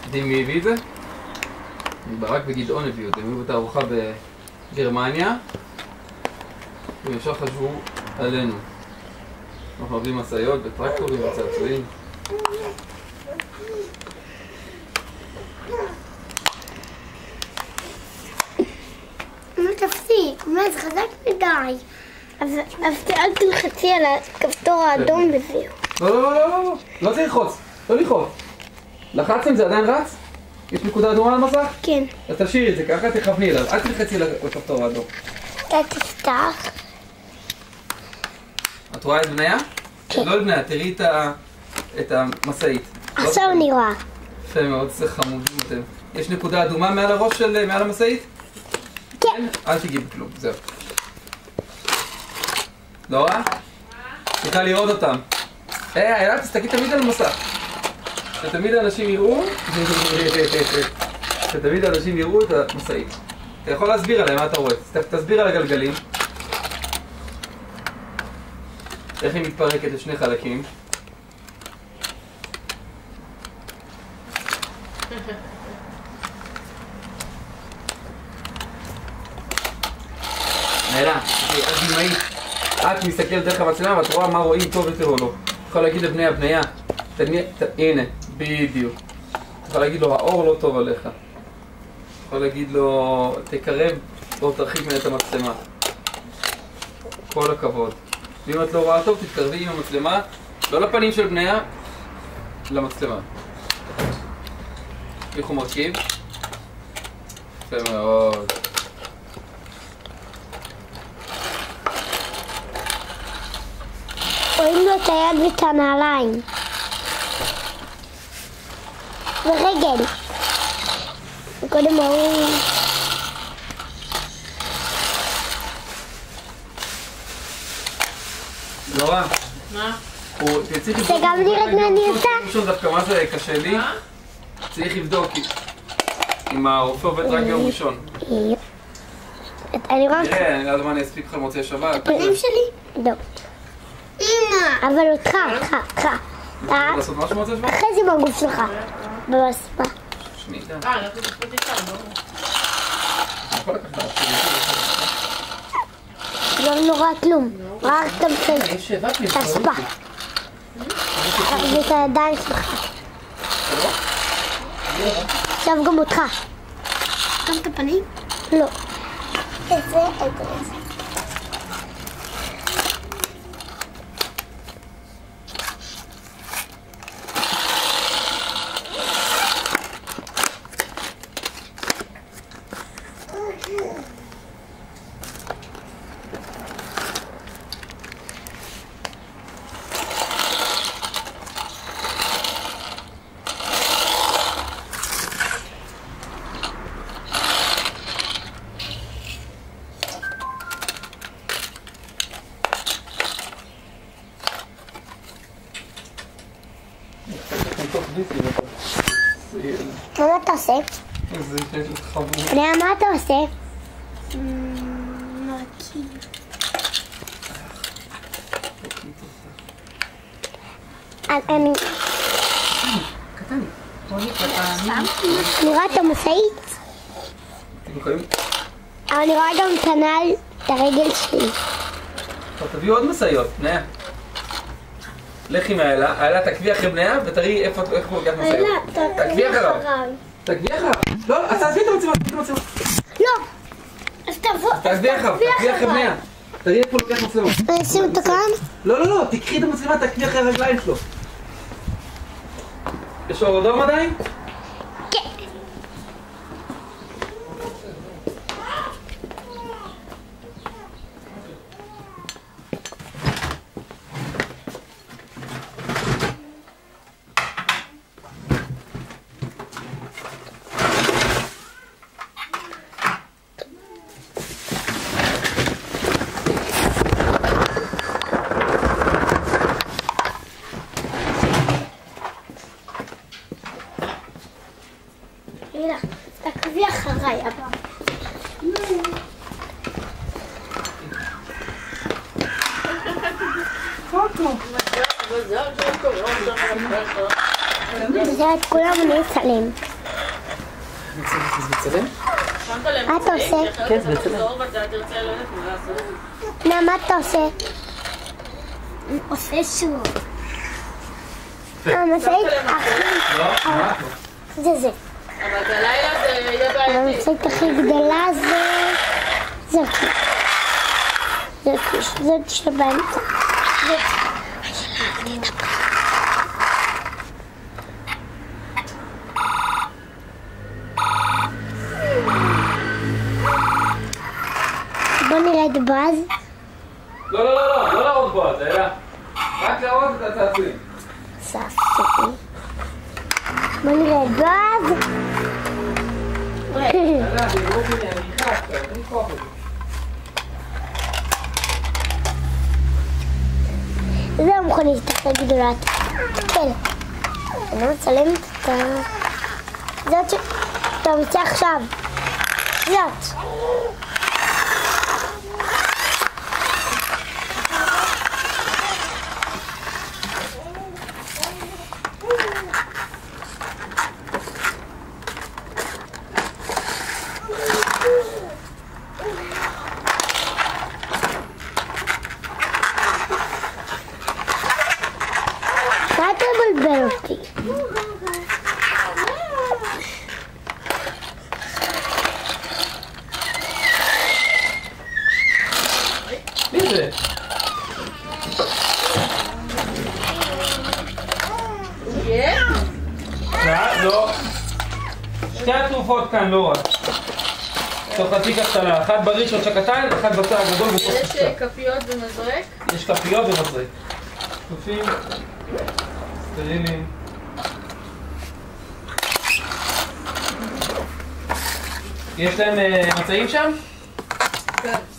יודעים מי הביא את זה? ברק וגדעון הביאו, הם הביאו את הארוחה בגרמניה וישר חשבו עלינו. אנחנו עובדים משאיות וטרקטורים וצעצועים. מה תפסיק? מה זה חזק מדי. אז אל תלחצי על הכפתור האדום וזהו. לא, לא צריך ללחוץ, לא ללחוץ. לחצתם זה עדיין רץ? יש נקודה אדומה על המסך? כן. אז תשאירי את זה ככה, תכווני אליו, אל תלחצי לכפתור האדום. תפתח. את רואה את בניה? כן. לא את בניה, תראי את המשאית. עכשיו אני רואה. יפה מאוד, זה חמודים אתם. יש נקודה אדומה מעל הראש מעל המשאית? כן. אל תגיעי בכלום, זהו. לא רואה? צריכה לראות אותם. אלה, תסתכלי תמיד על המסך. שתמיד האנשים יראו את המשאית. אתה יכול להסביר עליהם מה אתה רואה. תסביר על הגלגלים. איך היא מתפרקת לשני חלקים. נעלה, את דמאית. את מסתכלת דרך המצלמה ואת רואה מה רואים טוב יותר או לא. אתה יכול להגיד לבניה, הנה, בדיוק. אתה יכול להגיד לו, האור לא טוב עליך. אתה יכול להגיד לו, תקרב או תרחיק ממנה את המצלמה. כל הכבוד. ואם את לא רואה טוב, תתקרבי עם המצלמה, לא לפנים של בניה, למצלמה. איך הוא מרכיב? יפה מאוד. רואים לו את היד ואת הנעליים. ורגל. וקודם הוא... לא רע. מה? זה גם נראית מענייתה. דווקא מה זה קשה לי? צריך לבדוק אם הרופא עובד רק ביום ראשון. אני רואה... תראה, אני לא יודע מה אני אספיק לך מוצאי שבת. הפנים שלי? לא. אמא! אבל אותך. אתה לעשות משהו מוצאי שבת? אחרי זה בגוף שלך. בבספה. שנייה. אנחנו תפות איתה, לא? אני יכול לקחת את לא נורא כלום. רק תמצא. תספה. תחזיק את הידיים שלך. עכשיו גם אותך. גם את הפנים? לא. איזה. מה אתה עושה? מה אתה עושה? מרכיב. אני... קטן. אני רואה את המשאית. אבל אני רואה גם את הנעל, את הרגל שלי. תביאו עוד משאיות, בניה. לכי מהאלה, האלה תקבי אחרי בניה ותראי איך הוא לוקח משאיות. תקבי אחריו. תקבי אחריו. לא, אז תעזבי את המצלמה. לא. אז תבוא. תעזבי אחרי בניה. תראי איפה הוא לוקח מצלמה. אני אשים אותו כאן? לא, תקחי את המצלמה, תקבי אחרי הרגליים שלו. יש לו אדום עדיין? כן. תקבי אחריי, אבא. זה את כולם אני אצלם. מצלם? מה אתה עושה? כן, זה מצלם. מה אתה עושה? עושה שוב. המשאית לא, מה? זה. אבל בלילה זה יהיה בעייתי. המשאית הכי גדולה זה הכביש. זאת שבאמצע. בוא נראה את בועז. לא להראות בועז, זה היה רק להראות את הצעצועים. צעצועים. בוא נראה את בועז. זה המכונית הכי גדולה. כן. אני לא מצלמת את זאת שאתה רוצה עכשיו. זאת. מה אתה מבלבל אותי? מי זה? לא. שתי התרופות כאן לא רק. תוך חצי קטנה, אחד בראשון שקטן, אחד בצע הגדול בתוך יש קטן. כפיות ומזרק? יש כפיות ומזרק. כפים, סטרילים. יש להם מצעים שם? כן.